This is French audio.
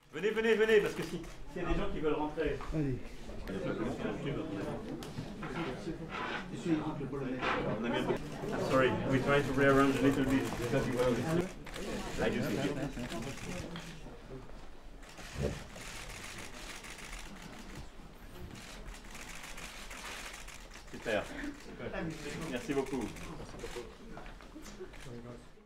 Venez, venez, venez, parce que s'il y a des gens qui veulent rentrer. Allez. I'm sorry, we try to rearrange a little bit because you were I do see you. Super. Merci beaucoup.